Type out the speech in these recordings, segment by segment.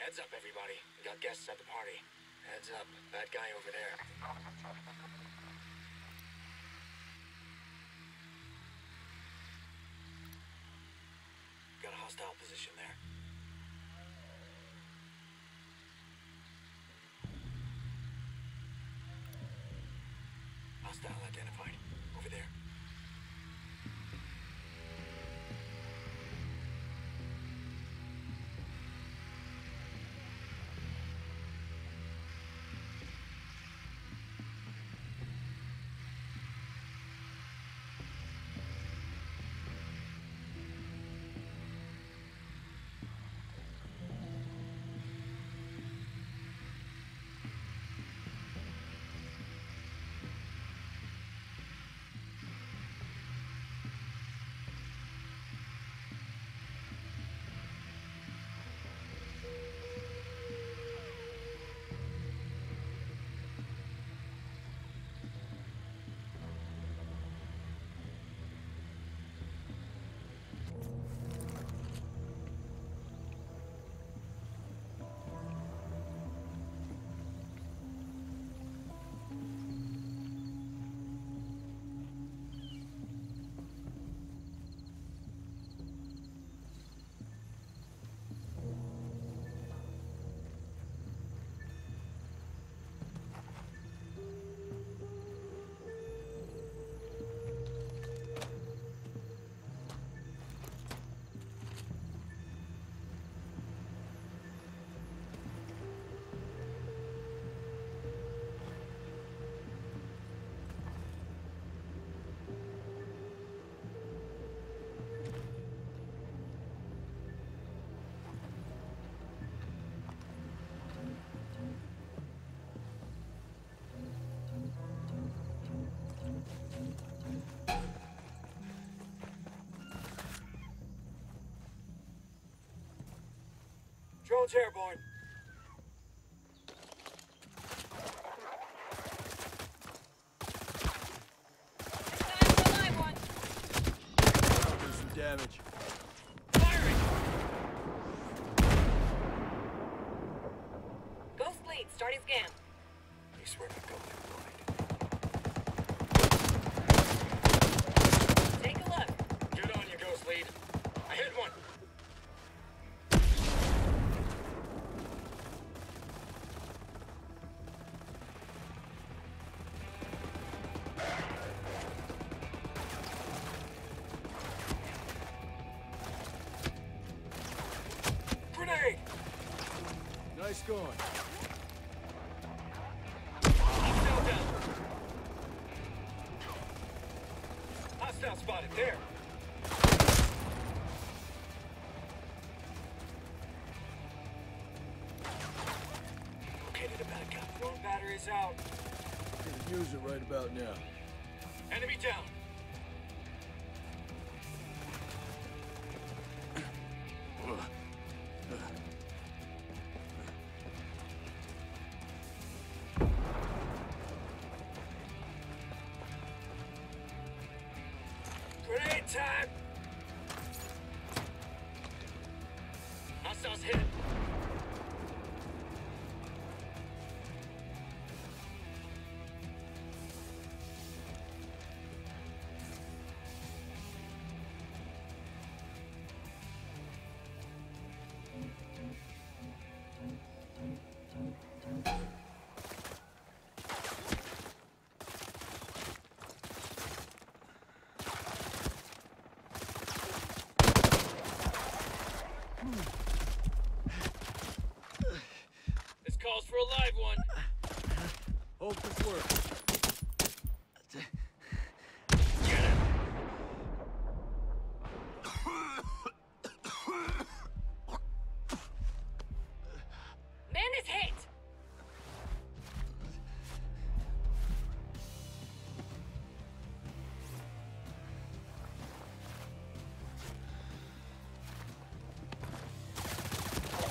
Heads up, everybody. We got guests at the party. Heads up. Bad guy over there. Got a hostile position there. Hostile identified. Over there. Drone's airborne. Do some damage. Firing! Ghost lead, starting scan. I swear to God, Take a look. get on, you ghost lead. I hit one. Grenade! Nice going. Hostile down. Hostile spotted there. Located a bad guy. Drone batteries out. Could use it right about now. Enemy down. Grenade time! Hostiles hit. This calls for a live one. Hope this works. Get it. Man is hit.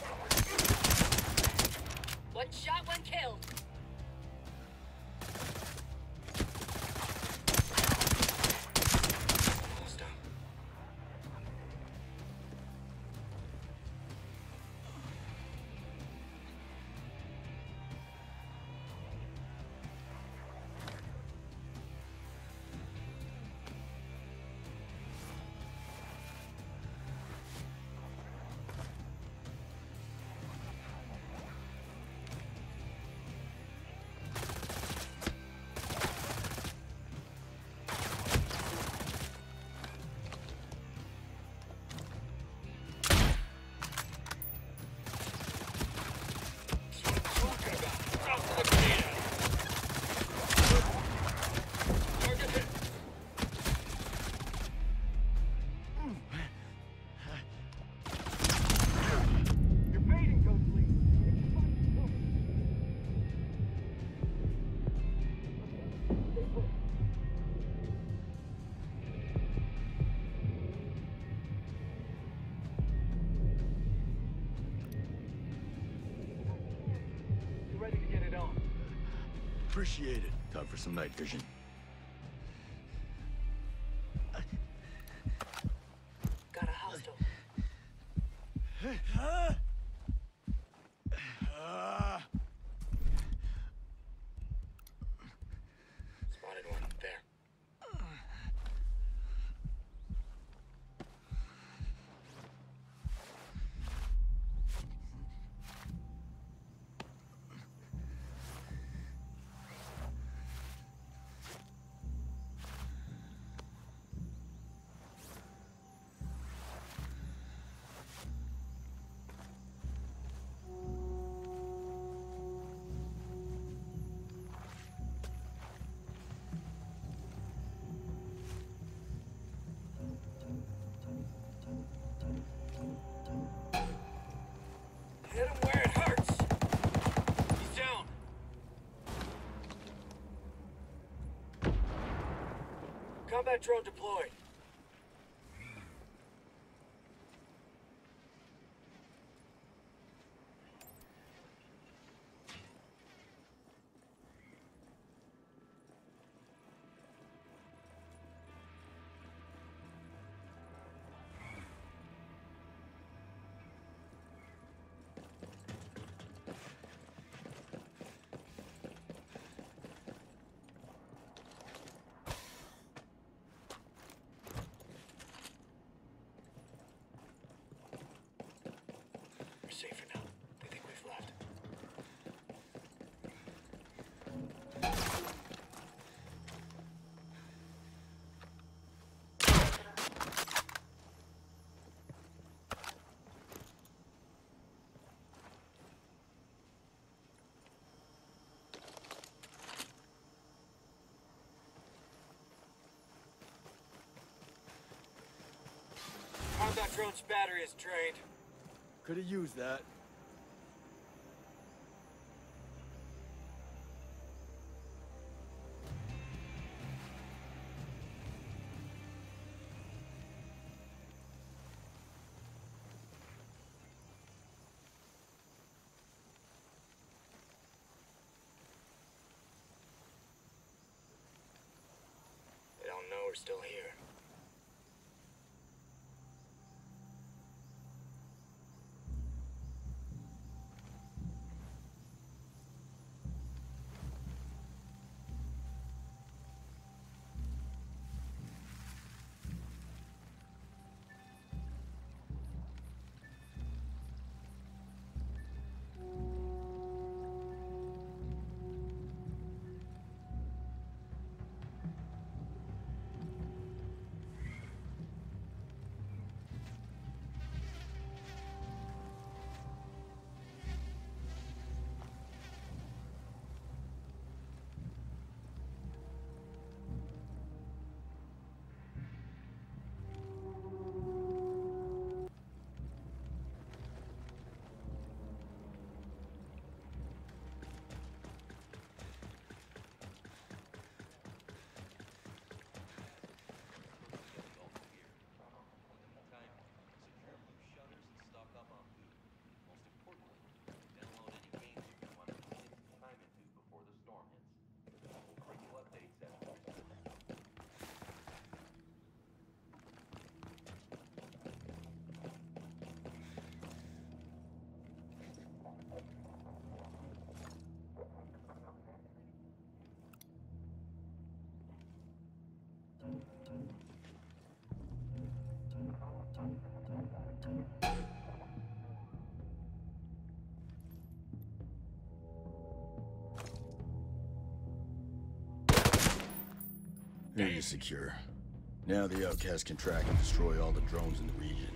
One shot, one killed. Appreciate it. Time for some night vision. Got a hostile. Spotted one. There. Hit him where it hurts. He's down. Combat drone deployed. We're safe for now. They think we've left. Combat drone's battery is drained. Could have used that. They don't know we're still here. Area secure. Now the outcasts can track and destroy all the drones in the region.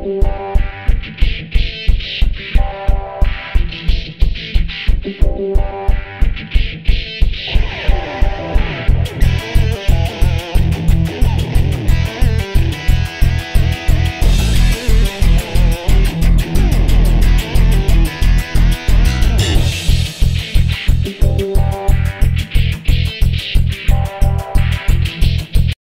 Yeah.